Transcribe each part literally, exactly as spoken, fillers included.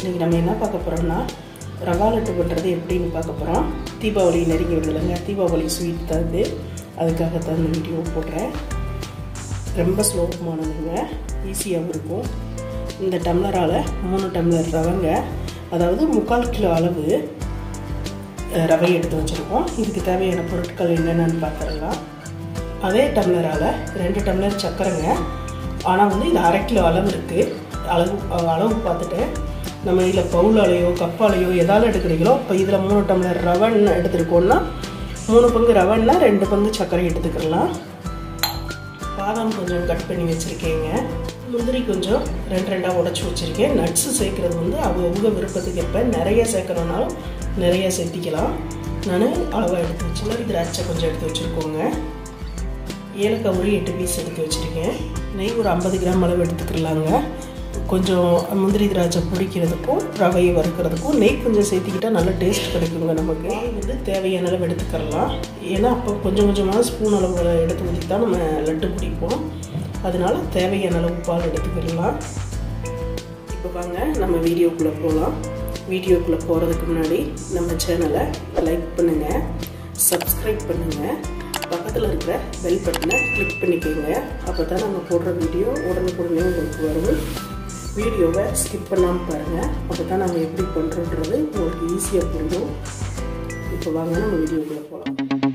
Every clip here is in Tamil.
இன்றைக்கி நம்ம என்ன பார்க்க போகிறோம்னா ரவா லட்டு பண்ணுறது எப்படின்னு பார்க்க போகிறோம். தீபாவளி நெருங்கி வருதுலங்க, தீபாவளி ஸ்வீட் தான் இது. அதுக்காக தான் இந்த வீடியோ போடுறேன். ரொம்ப சுலபமானதுங்க, ஈஸியாகவும் இருக்கும். இந்த டம்ளரால் மூணு டம்ளர் ரவைங்க, அதாவது முக்கால் கிலோ அளவு ரவை எடுத்து வச்சுருக்கோம். இதுக்கு தேவையான பொருட்கள் என்னென்னு பார்த்துடலாம். அதே டம்ளரால் ரெண்டு டம்ளர் சர்க்கரைங்க, ஆனால் வந்து இது அரை கிலோ அளவு இருக்குது. அளவு அளவு பார்த்துட்டு நம்ம இதில் பவுலாலையோ கப்பாலையோ எதாவது எடுக்கிறீங்களோ, இப்போ இதில் மூணு டம்ளர் ரவைன்னு எடுத்துருக்கோன்னா மூணு பங்கு ரவைன்னா ரெண்டு பங்கு சர்க்கரை எடுத்துக்கலாம். பாதாம் கொஞ்சம் கட் பண்ணி வச்சுருக்கேங்க. முந்திரி கொஞ்சம் ரெண்டு ரெண்டாக உடச்சி வச்சுருக்கேன். நட்ஸு சேர்க்குறது வந்து அவங்க உங்கள் விருப்பத்துக்கு எப்போ நிறைய சேர்க்குறதுனாலும் நிறையா சேர்த்திக்கலாம். நான் அளவாக எடுத்து வச்சு மாதிரி திராட்சை கொஞ்சம் எடுத்து வச்சுருக்கோங்க. ஏலக்காய் ஒரு எட்டு பீஸ் எடுத்து வச்சுருக்கேன். நெய் ஒரு ஐம்பது கிராம் அளவு எடுத்துக்கலாங்க. கொஞ்சம் முந்திரி திராட்சை பிடிக்கிறதுக்கும் ரவையை வறுக்கிறதுக்கும் நெய் கொஞ்சம் சேர்த்திக்கிட்டால் நல்ல டேஸ்ட் கிடைக்குங்க. நமக்கு வந்து தேவையான அளவு எடுத்துக்கலாம். ஏன்னா அப்போ கொஞ்சம் கொஞ்சமாக ஸ்பூன் அளவு எடுத்து ஊற்றி தான் நம்ம லட்டு பிடிப்போம். அதனால் தேவையான அளவு பால் எடுத்துக்கலாம். இப்போ வாங்க நம்ம வீடியோக்குள்ளே போகலாம். வீடியோக்குள்ளே போகிறதுக்கு முன்னாடி நம்ம சேனலை லைக் பண்ணுங்கள், சப்ஸ்கிரைப் பண்ணுங்கள், பக்கத்தில் இருக்கிற பெல் பட்டனை கிளிக் பண்ணிக்கோங்க. அப்போ தான் நம்ம போடுற வீடியோ உடனுக்குடனே உங்களுக்கு வரும். வீடியோவை ஸ்கிப் பண்ணாமல் பாருங்கள், அப்போ தான் நம்ம எப்படி பண்ணுறோன்றது உங்களுக்கு ஈஸியாக புரியும். இப்போ வாங்க நம்ம வீடியோக்குள்ளே போகலாம்.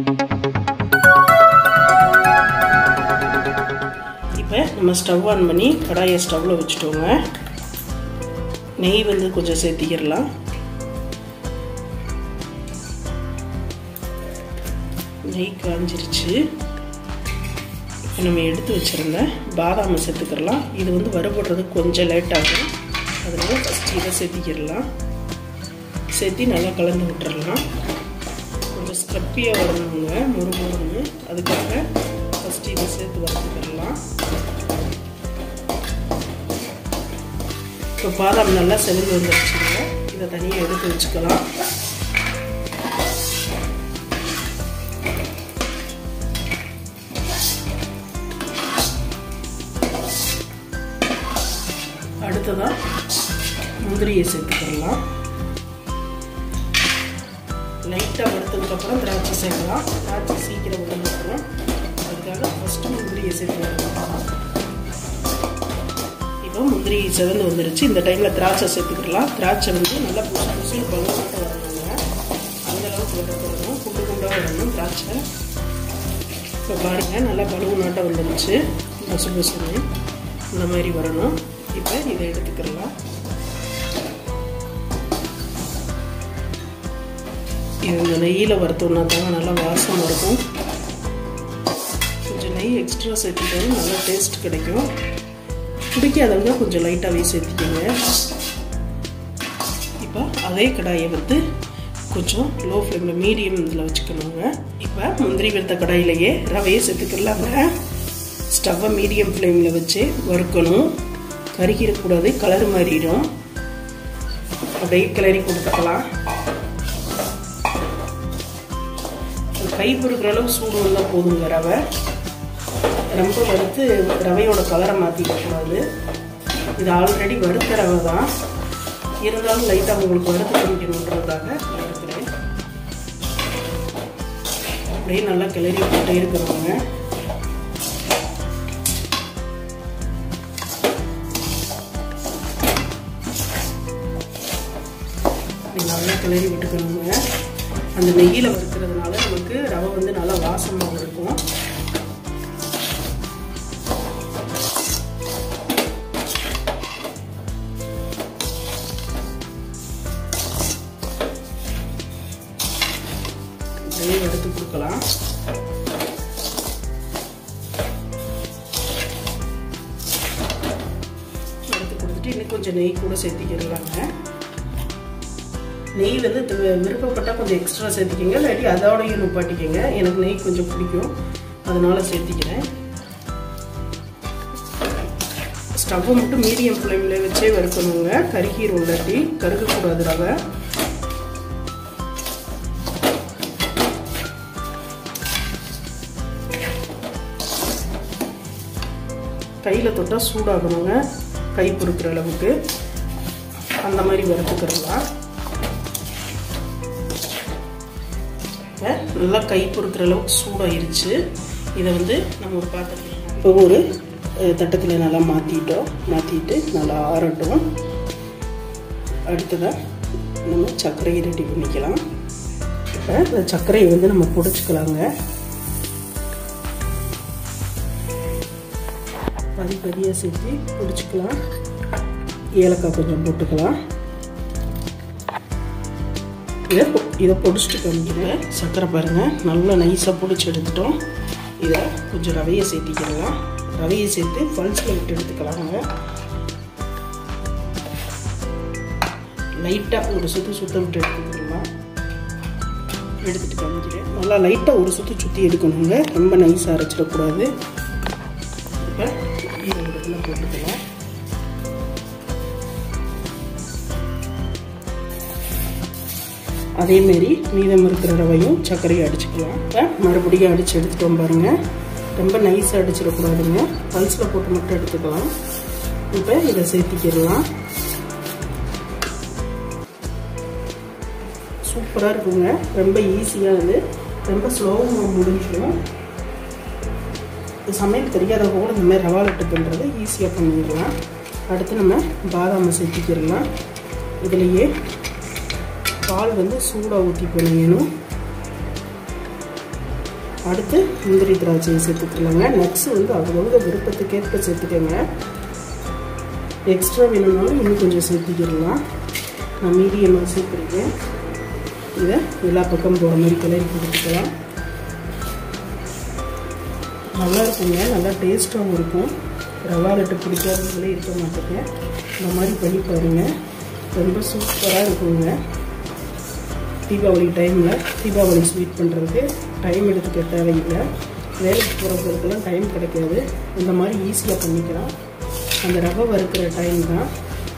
இப்போ நம்ம ஸ்டவ் ஆன் பண்ணி கடாயை ஸ்டவ்வில் வச்சுட்டோங்க. நெய் வந்து கொஞ்சம் சேர்த்திக்கிடலாம். நெய் காஞ்சிருச்சு. இப்போ நம்ம எடுத்து வச்சுருந்த பாதாமை சேர்த்துக்கிடலாம். இது வந்து வறுபடுறது கொஞ்சம் லேட் ஆகும், அதனால் ஃபஸ்ட்டு இதை சேர்த்திக்கிடலாம். சேர்த்தி நல்லா கலந்து விட்டுறலாம். கொஞ்சம் ஸ்க்ரப்பியாக வரணுங்க, முறு முறுன்னு. அதுக்காக ஃபஸ்ட்டு இதை சேர்த்து வறுத்துக்கிடலாம். இப்போ பாதாம் நல்லா செவந்து வந்துருச்சுங்க. இதை தனியாக எடுத்து வச்சுக்கலாம். அடுத்ததாக முந்திரியை சேர்த்துக்கலாம். லைட்டாக வறுத்ததுக்கப்புறம் திராட்சை சேர்க்கலாம். திராட்சை சீக்கிரம் வறுத்துக்கலாம். அதுக்காக ஃபஸ்ட்டு முந்திரியை சேர்த்துக்கலாம். இப்போ முந்திரி செவந்து வந்துருச்சு. இந்த டைமில் திராட்சை சேர்த்துக்கலாம். திராட்சை வந்து நல்லா புதுசு புதுசு பலூனாட்ட வரணுங்க. அந்தளவுக்கு வறுத்துக்கணும், குண்டு குண்டாக வரணும் திராட்சை. இப்போ பாருங்கள், நல்லா பலூனாட்ட வந்துருச்சு. புதுசு புதுசுன்னு இந்த மாதிரி வரணும். இப்போ இதை எடுத்துக்கலாம். இது இந்த நெய்யில் வறுத்தோம்னா தாங்க நல்லா வாசம் இருக்கும். கொஞ்சம் நெய் எக்ஸ்ட்ரா சேர்த்துட்டாலும் நல்லா டேஸ்ட் கிடைக்கும். பிடிக்காதவங்க கொஞ்சம் லைட்டாகவே சேர்த்துக்கோங்க. இப்போ அதே கடாயை வந்து கொஞ்சம் லோ ஃப்ளேமில் மீடியம் இதில் வச்சுக்கணுங்க. இப்போ முந்திரி வறுத்த கடாயிலேயே ரவையை சேர்த்துக்கலாங்க. ஸ்டவ்வை மீடியம் ஃப்ளேமில் வச்சு வறுக்கணும். கருகிடக்கூடாது, கலர் மாறிடும். அப்படியே கிளறி கொடுத்துக்கலாம். கை பொறுக்கிற அளவு சூடு வந்தால் போதுங்க. ரவை ரொம்ப வறுத்து ரவையோட கலரை மாற்றிடக்கூடாது. இது ஆல்ரெடி வறுத்த ரவை தான், இருந்தாலும் லைட்டாக உங்களுக்கு வறுத்து காமிக்கணுன்றதுக்காக எடுத்துக்கிறேன். அப்படியே நல்லா கிளறி போட்டே இருக்கிறவங்க. நல்லா கிளறி விட்டுக்கணுங்க. அந்த நெய்யில் வறுக்கிறதுனால நமக்கு ரவை வந்து நல்லா வாசமாக இருக்கும். அப்படியே எடுத்து கொடுக்கலாம். எடுத்து கொடுத்துட்டு இன்னும் கொஞ்சம் நெய் கூட சேர்த்திக்கிடலாங்க. நெய் வந்து விருப்பப்பட்டால் கொஞ்சம் எக்ஸ்ட்ரா சேர்த்துக்கிங்க, இல்லாட்டி அதோடையும் நுப்பாட்டிக்கங்க. எனக்கு நெய் கொஞ்சம் பிடிக்கும், அதனால சேர்த்திக்கிறேன். ஸ்டவ்வை மட்டும் மீடியம் ஃப்ளேமில் வச்சே வறுக்கணுங்க. கருகீரும், இல்லாட்டி கருகக்கூடாது ரவை. கையில் தொட்டால் சூடாகணுங்க, கை பொறுக்கிற அளவுக்கு. அந்த மாதிரி வறுத்துக்கிறலாம். நல்லா கை பொறுக்கிற அளவுக்கு சூடாயிருச்சு. இதை வந்து நம்ம ஒரு பாத்திரத்தில் இப்போ ஒரு தட்டத்தில் நல்லா மாற்றிட்டோம். மாற்றிட்டு நல்லா ஆறட்டும். அடுத்ததாக நம்ம சர்க்கரையை ரெடி பண்ணிக்கலாம். இப்போ இந்த சர்க்கரையை வந்து நம்ம பொடிச்சுக்கலாங்க. பதி பதியாக சேர்த்து பொடிச்சுக்கலாம். ஏலக்காய் கொஞ்சம் போட்டுக்கலாம். இதை இதை பொடிச்சிட்டு காமிக்கிறேன். சர்க்கரை பாருங்கள் நல்லா நைஸாக பொடிச்சு எடுத்துட்டோம். இதை கொஞ்சம் ரவையை சேர்த்திக்கலாம். ரவையை சேர்த்து பல்ஸில் விட்டு எடுத்துக்கலாங்க. லைட்டாக ஒரு சுற்றி சுத்த விட்டு எடுத்துக்கலாம். எடுத்துகிட்டு காமிக்கிறேன். நல்லா லைட்டாக ஒரு சுற்றி சுற்றி எடுக்கணுங்க. ரொம்ப நைஸாக அரைச்சிடக்கூடாது. இப்போ இதை இடத்துல போட்டுக்கலாம். அதேமாரி மீதம் இருக்கிற ரவையும் சர்க்கரையும் அடிச்சுக்கலாம். இப்போ மறுபடியும் அடித்து எடுத்துட்டோம் பாருங்கள். ரொம்ப நைஸாக அடிச்சிடக்கூடாதுங்க. பல்ஸில் போட்டு மட்டும் எடுத்துக்கலாம். இப்போ இதை சேர்த்திக்கிடலாம். சூப்பராக இருக்குங்க. ரொம்ப ஈஸியாக இது ரொம்ப ஸ்லோவாக முடிஞ்சிடும். சமையல் தெரியாதவங்க கூட இந்த மாதிரி ரவா லட்டு பண்ணுறது ஈஸியாக பண்ணிடலாம். அடுத்து நம்ம பாதாமை சேர்த்திக்கிடலாம். இதுலேயே பால் வந்து சூடாக ஊற்றி பண்ணிக்கணும். அடுத்து முந்திரி திராட்சையை சேர்த்துக்கலாங்க. நட்ஸ் வந்து அவ்வளோ விருப்பத்துக்கேற்ப சேர்த்துக்கோங்க. எக்ஸ்ட்ரா வேணும்னாலும் இன்னும் கொஞ்சம் சேர்த்துக்கிடலாம். நான் மீடியமாக சேர்த்துருக்கேன். இதை எல்லா பக்கம் போகிற மாதிரி கிளறி கொடுத்துக்கலாம். நல்லா இருக்குங்க. நல்லா டேஸ்ட்டாகவும் இருக்கும். ரவா லட்டு பிடிக்காதவங்களே இருக்க மாட்டேங்க. இந்த மாதிரி பண்ணி பாருங்கள். ரொம்ப சூப்பராக இருக்குங்க. தீபாவளி டைமில் தீபாவளி ஸ்வீட் பண்ணுறதுக்கு டைம் எடுத்துக்க தேவையில்லை. வேலைக்கு போகிறவங்களுக்கெல்லாம் டைம் கிடைக்காது. இந்த மாதிரி ஈஸியாக பண்ணிக்கலாம். அந்த ரவை வறுக்கிற டைம் தான்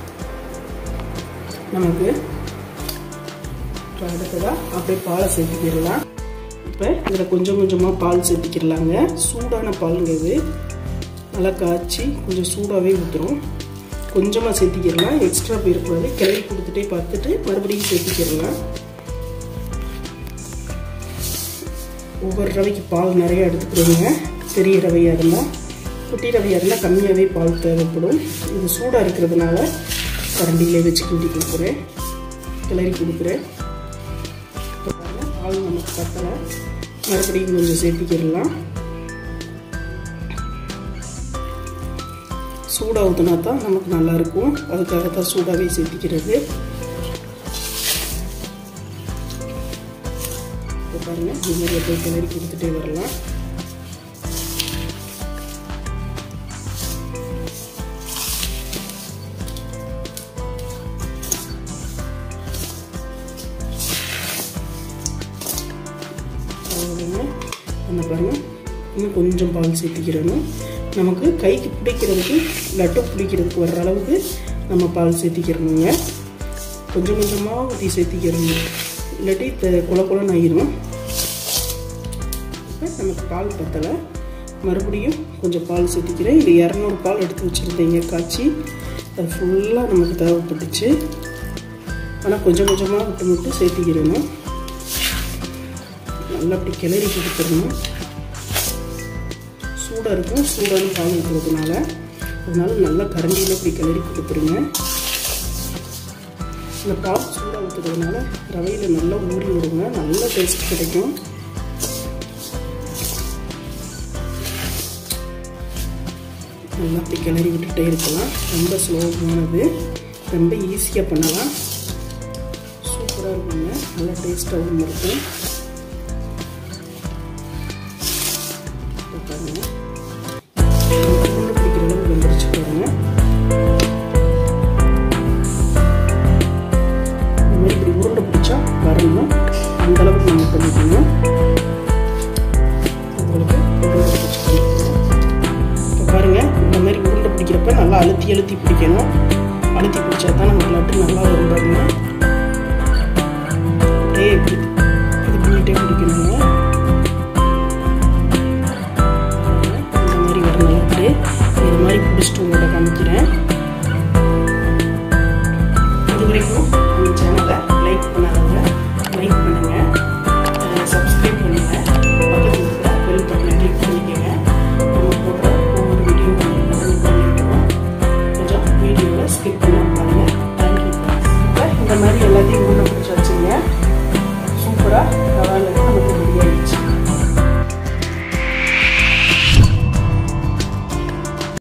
நமக்கு. அடுத்ததாக அப்படியே பாலை சேர்த்துக்கிடலாம். இப்போ இதில் கொஞ்சம் கொஞ்சமாக பால் சேர்த்துக்கிடலாங்க. சூடான பாலுங்க. இது நல்லா காய்ச்சி கொஞ்சம் சூடாகவே ஊற்றுரும். கொஞ்சமாக சேர்த்திக்கிடலாம். எக்ஸ்ட்ரா போயிருக்கூடாது. கிளறி கொடுத்துட்டே பார்த்துட்டு மறுபடியும் சேர்த்திக்கிடலாம். ஒவ்வொரு ரவைக்கு பால் நிறையா எடுத்துக்கிடுங்க. பெரிய ரவையாக இருந்தால், குட்டி ரவையாக இருந்தால் கம்மியாகவே பால் தேவைப்படும். இது சூடாக இருக்கிறதுனால கரண்டியிலே வச்சு கிண்டி கொடுக்குறேன். கிளறி கொடுக்குறேன். பால் நமக்கு பத்தலை. மறுபடியும் கொஞ்சம் சேர்த்திக்கிடலாம். சூடாக ஊற்றினா தான் நமக்கு நல்லாயிருக்கும். அதுக்காகத்தான் சூடாகவே சேர்த்திக்கிறது. பாருங்க, இந்த மாதிரி போய் கிளறி கொடுத்துட்டே வரலாம். என்ன பாருங்க, இன்னும் கொஞ்சம் பால் சேர்த்திக்கிறணும். நமக்கு கைக்கு பிடிக்கிறதுக்கு லட்டு பிடிக்கிறதுக்கு வர்ற அளவுக்கு நம்ம பால் சேர்த்திக்கிறணுங்க. கொஞ்சம் கொஞ்சமாக ஊற்றி சேர்த்திக்கிறணும். இல்லாட்டி குல குலன்னு ஆயிரும். நமக்கு பால் பத்தலை. மறுபடியும் கொஞ்சம் பால் சேர்த்திக்கிறேன். இது இரநூறு பால் எடுத்து வச்சுருந்தீங்க காய்ச்சி. அது ஃபுல்லாக நமக்கு தேவைப்பட்டுச்சு. ஆனால் கொஞ்சம் கொஞ்சமாக விட்டு விட்டு சேர்த்திக்கிறணும். நல்லா அப்படி கிளறி கொடுத்துடணும். சூடாக இருக்கும். சூடான பால் இருக்கிறதுனால அதனால நல்லா கரண்டியில் இப்படி கிளறி கொடுத்துருங்க. இந்த பால் சூடாக ஊற்றுறதுனால ரவையில் நல்லா ஊறி விடுங்க. நல்ல டேஸ்ட் கிடைக்கும். நல்லா அப்படி கிளறி விட்டுட்டே இருக்கலாம். ரொம்ப ஸ்லோவானது. ரொம்ப ஈஸியாக பண்ணலாம். சூப்பராக இருக்குங்க. நல்லா டேஸ்ட்டாகவும் இருக்கும். பாருங்க, உருண்டை பிடிக்கிற அளவுக்கு வந்துருச்சு பாருங்க. இந்த மாதிரி இப்படி உருண்டை பிடிச்சா வரணும். அந்த அளவுக்கு நம்ம பண்ணிக்கணும். உங்களுக்கு இப்போ பாருங்க, இந்த மாதிரி உருண்டை பிடிக்கிறப்ப நல்லா அழுத்தி அழுத்தி பிடிக்கணும். அழுத்தி பிடிச்சா தான் நமக்கு லட்டு நல்லா வரும் பாருங்க. அப்படியே இப்படி இது பண்ணிகிட்டே பிடிக்கணுங்க. இந்த மாதிரி வரணும் லட்டு. இது மாதிரி பிடிச்சிட்டு உங்களோட காமிக்கிறேன். இது வரைக்கும் நம்ம சேனலை லைக் பண்ணாதவங்க லைக் பண்ணுங்கள், சப்ஸ்கிரைப் பண்ணுங்கள், பக்கத்தில் இருக்கிற பெல் பட்டனை கிளிக் பண்ணிக்கோங்க. நம்ம போடுற ஒவ்வொரு வீடியோ பண்ணிக்கிறோம். கொஞ்சம் வீடியோவை ஸ்கிப் பண்ண பாருங்கள். தேங்க்யூ. இப்போ இந்த மாதிரி எல்லாத்தையும் ஊற பிடிச்சி வச்சுங்க. சூப்பராக